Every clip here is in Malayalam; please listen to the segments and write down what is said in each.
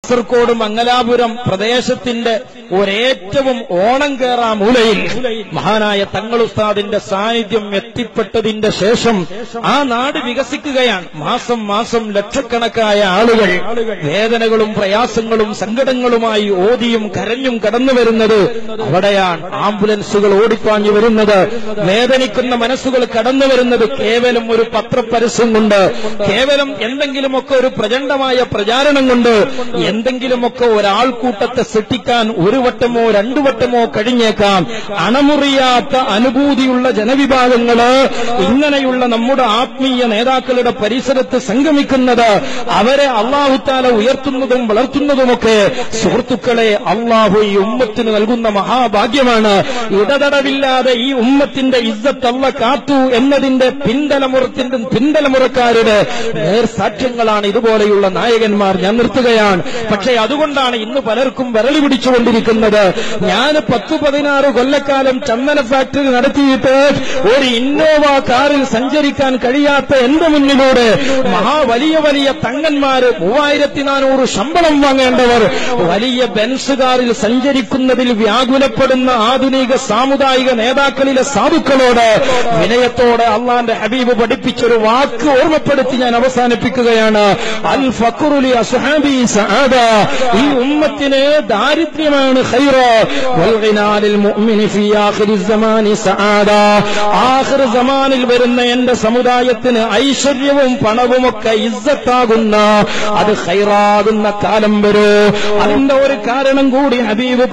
കാസർഗോഡ് മംഗലാപുരം പ്രദേശത്തിന്റെ ഒരേറ്റവും ഓണം കേറാ മൂലയിൽ മഹാനായ തങ്ങളുസ്താദിന്റെ സാന്നിധ്യം എത്തിപ്പെട്ടതിന്റെ ശേഷം ആ നാട് വികസിക്കുകയാണ്. മാസം മാസം ലക്ഷക്കണക്കായ ആളുകൾ വേദനകളും പ്രയാസങ്ങളും സങ്കടങ്ങളുമായി ഓതിയും കരഞ്ഞും കടന്നു വരുന്നത് അവിടെയാണ്. ആംബുലൻസുകൾ ഓടിപ്പാഞ്ഞു വരുന്നത്, വേദനിക്കുന്ന മനസ്സുകൾ കടന്നു വരുന്നത് കേവലം ഒരു പത്രപരസ്യം കൊണ്ട്, കേവലം എന്തെങ്കിലുമൊക്കെ ഒരു പ്രചണ്ഡമായ പ്രചാരണം കൊണ്ട്, എന്തെങ്കിലുമൊക്കെ ഒരാൾക്കൂട്ടത്തെ സൃഷ്ടിക്കാൻ ഒരു വട്ടമോ രണ്ടു വട്ടമോ കഴിഞ്ഞേക്കാം. അണമുറിയാത്ത അനുഭൂതിയുള്ള ജനവിഭാഗങ്ങള് ഇങ്ങനെയുള്ള നമ്മുടെ ആത്മീയ നേതാക്കളുടെ പരിസരത്ത് സംഗമിക്കുന്നത്, അവരെ അല്ലാഹു തആല ഉയർത്തുന്നതും വളർത്തുന്നതുമൊക്കെ സുഹൃത്തുക്കളെ അല്ലാഹു ഈ ഉമ്മത്തിന് നൽകുന്ന മഹാഭാഗ്യമാണ്. ഇടതടവില്ലാതെ ഈ ഉമ്മത്തിന്റെ ഇസ്സത്ത് അല്ലാഹ് കാത്തു എന്നതിന്റെ പിൻതലമുറക്കാരുടെ നേർസാക്ഷ്യങ്ങളാണ് ഇതുപോലെയുള്ള നായകന്മാർ. ഞാൻ നിർത്തുകയാണ്. പക്ഷേ അതുകൊണ്ടാണ് ഇന്ന് പലർക്കും വിരളി പിടിച്ചുകൊണ്ടിരിക്കുന്നത്. ഞാൻ 10-16 കൊല്ലക്കാലം ചന്ദന ഫാക്ടറി നടത്തിയിട്ട് ഒരു ഇന്നോവ കാറിൽ സഞ്ചരിക്കാൻ കഴിയാത്ത എന്റെ മുന്നിലൂടെ വലിയ വലിയ തങ്ങന്മാര് 3400 ശമ്പളം വാങ്ങേണ്ടവർ വലിയ ബെൻസ് കാറിൽ സഞ്ചരിക്കുന്നതിൽ വ്യാകുലപ്പെടുന്ന ആധുനിക സാമുദായിക നേതാക്കളിലെ സാധുക്കളോട് വിനയത്തോടെ അള്ളാന്റെ ഹബീബ് പഠിപ്പിച്ചൊരു വാക്ക് ഓർമ്മപ്പെടുത്തി ഞാൻ അവസാനിപ്പിക്കുകയാണ്. അൽ ഫഖ്റു ലി അസ്ഹാബി സഅദ, ഈ ഉമ്മത്തിന് ദാരിദ്ര്യമാണ് ഖൈർ, വൽ ഗിനാ ലിൽ മുഅ്മിനി ഫീ ആഖിരി സമാനി സഅദ, ആഖിർ സമാനിൽ വരുന്ന എന്റെ സമുദായത്തിന് ഐശ്വര്യവും പണവുമൊക്കെ ഇസ്സത്താകുന്ന, അത് ഖൈറാകുന്ന കാലം വരൂ. അതിന്റെ ഒരു കാരണം കൂടി ഹബീബ്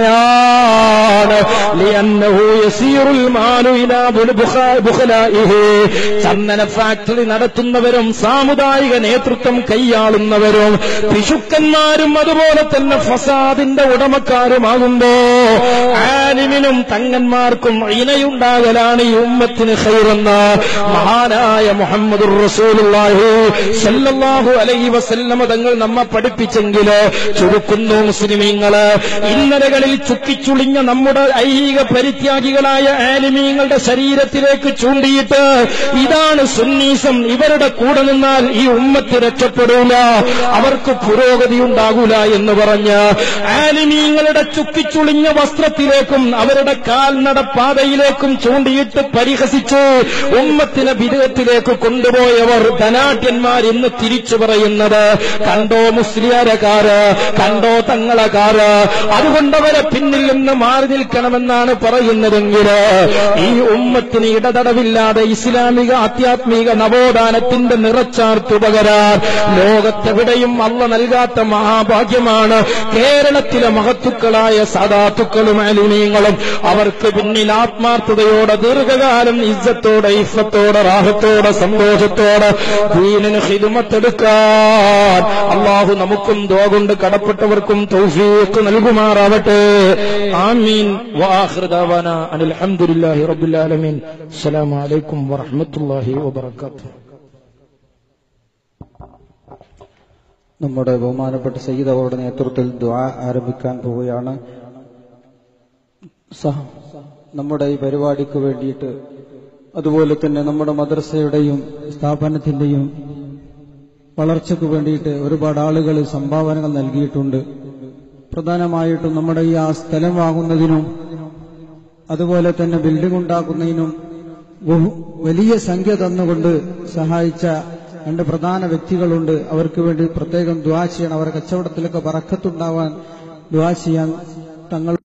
പറയുകയാണ്. ലിഅന്നഹു യസീറുൽ മാലു ഇലാ ബുഖലാഇഹി, ചന്ദന ഫാക്ടറി നടത്തുന്നവരും സാമുദായിക നേതൃത്വം കൈയാളുന്നവരും പിശുക്കന്മാരും അതുപോലെ തന്നെ ഫസാദിന്റെ ഉടമക്കാരുമാകുമ്പോ ആലിമിനും തങ്ങന്മാർക്കും ഇണയുണ്ടാകലാണ് ഈ ഉമ്മത്തിന് ഖൈറെന്ന് മഹാനായ മുഹമ്മദുർ റസൂലുള്ളാഹി സ്വല്ലല്ലാഹു അലൈഹി വസല്ലം തങ്ങൾ നമ്മെ പഠിപ്പിച്ചെങ്കിലോ ചുരുക്കുന്നു മുസ്ലിമീങ്ങള്. ഇന്നലകളിൽ ചുക്കിച്ചുളിഞ്ഞ നമ്മുടെ ഐഹിക പരിത്യാഗികളായ ആലിമീങ്ങളുടെ ശരീരത്തിലേക്ക് ചൂണ്ടിയിട്ട് ഇതാണ് സുന്നീസം, ഇവരുടെ കൂടെ നിന്നാൽ ഈ ഉമ്മത്ത് രക്ഷപ്പെടൂല, അവർക്ക് പുരോഗതി ഉണ്ടാകൂല എന്ന് പറഞ്ഞ് ആലിമീങ്ങളുടെ ചുക്കിച്ചുളിഞ്ഞ വസ്ത്രത്തിലേക്കും അവരുടെ കാൽനടപ്പാതയിലേക്കും ചൂണ്ടിയിട്ട് പരിഹസിച്ചു ഉമ്മത്തിനെ ബിദ്അത്തിലേക്ക് കൊണ്ടുപോയവർ ധനാഢ്യന്മാർ ഇന്ന് തിരിച്ചു പറയുന്നത്, കണ്ടോ മുസ്ലിയാരക്കാര്, കണ്ടോ തങ്ങളക്കാര്, അതുകൊണ്ടവരെ പിന്നിൽ നിന്ന് മാറി നിൽക്കണമെന്നാണ് പറയുന്നതെങ്കിൽ ഈ ഉമ്മത്തിന് ഇടതടവില്ലാതെ ഇസ്ലാമിക ആധ്യാത്മിക നവോത്ഥാനത്തിന്റെ നിറച്ചാർത്തുപകരാൻ ലോകത്തെവിടെയും അള്ള നൽകാത്ത മഹാഭാഗ്യമാണ്. കേരളത്തിലെ മഹത്തുക്കളായ സാദാത്തുക്കളും അലിമീങ്ങളും അവർക്ക് പിന്നിൽ ആത്മാർത്ഥതയോടെ ദീർഘകാലം ഇസ്സത്തോടെ ഇഫ്ഫത്തോടെ റാഹത്തോടെ സന്തോഷത്തോടെ ദീനിന് ഖിദ്മത്തെടുക്കാൻ അല്ലാഹു നമുക്കും ദുആ കൊണ്ട് കടപ്പെട്ടവർക്കും തൗഫീഖ് നൽകുമാറാവട്ടെ. ആമീൻ. വആഖിറു ദഅവാനാ അനിൽ ഹംദുലില്ലാഹി റബ്ബിൽ ആലമീൻ. അസ്സലാമു അലൈക്കും വറഹ്മത്തുള്ളാഹി വബറകാതുഹു. നമ്മുടെ ബഹുമാനപ്പെട്ട സയ്യിദ് അവരുടെ നേതൃത്വത്തിൽ ദുആ ആരംഭിക്കാൻ പോവുകയാണ്. നമ്മുടെ ഈ പരിപാടിക്ക് വേണ്ടിയിട്ട് അതുപോലെ തന്നെ നമ്മുടെ മദ്രസയുടെയും സ്ഥാപനത്തിന്റെയും വളർച്ചയ്ക്ക് വേണ്ടിയിട്ട് ഒരുപാട് ആളുകൾ സംഭാവനകൾ നൽകിയിട്ടുണ്ട്. പ്രധാനമായിട്ടും നമ്മുടെ ഈ ആ സ്ഥലം വാങ്ങുന്നതിനും അതുപോലെ തന്നെ ബിൽഡിംഗ് ഉണ്ടാക്കുന്നതിനും വലിയ സംഖ്യ തന്നുകൊണ്ട് സഹായിച്ച രണ്ട് പ്രധാന വ്യക്തികളുണ്ട്. അവർക്ക് വേണ്ടി പ്രത്യേകം ദുആ ചെയ്യണം. അവരുടെ കച്ചവടത്തിലൊക്കെ ബറക്കത്തുണ്ടാവാൻ ദുആ ചെയ്യാൻ തങ്ങൾ